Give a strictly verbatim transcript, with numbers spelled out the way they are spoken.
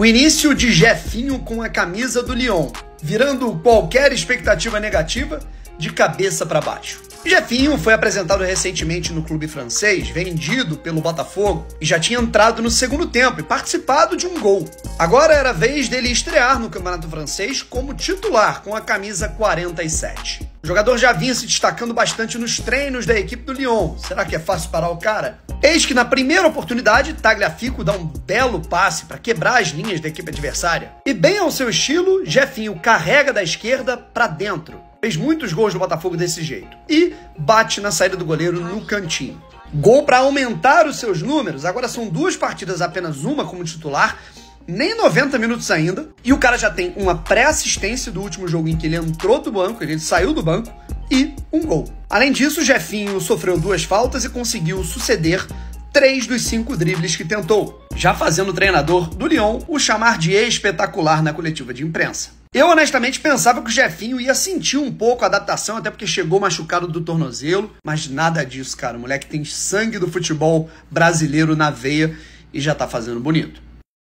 O início de Jefinho com a camisa do Lyon, virando qualquer expectativa negativa de cabeça para baixo. Jefinho foi apresentado recentemente no clube francês, vendido pelo Botafogo, e já tinha entrado no segundo tempo e participado de um gol. Agora era a vez dele estrear no Campeonato Francês como titular, com a camisa quarenta e sete. O jogador já vinha se destacando bastante nos treinos da equipe do Lyon. Será que é fácil parar o cara? Eis que na primeira oportunidade, Tagliafico dá um belo passe para quebrar as linhas da equipe adversária. E bem ao seu estilo, Jefinho carrega da esquerda para dentro. Fez muitos gols no Botafogo desse jeito. E bate na saída do goleiro no cantinho. Gol para aumentar os seus números. Agora são duas partidas, apenas uma como titular. Nem noventa minutos ainda. E o cara já tem uma pré-assistência do último jogo em que ele entrou do banco, ele saiu do banco, e um gol. Além disso, o Jefinho sofreu duas faltas e conseguiu suceder três dos cinco dribles que tentou, já fazendo o treinador do Lyon o chamar de espetacular na coletiva de imprensa. Eu honestamente pensava que o Jefinho ia sentir um pouco a adaptação, até porque chegou machucado do tornozelo, mas nada disso, cara. O moleque tem sangue do futebol brasileiro na veia e já tá fazendo bonito.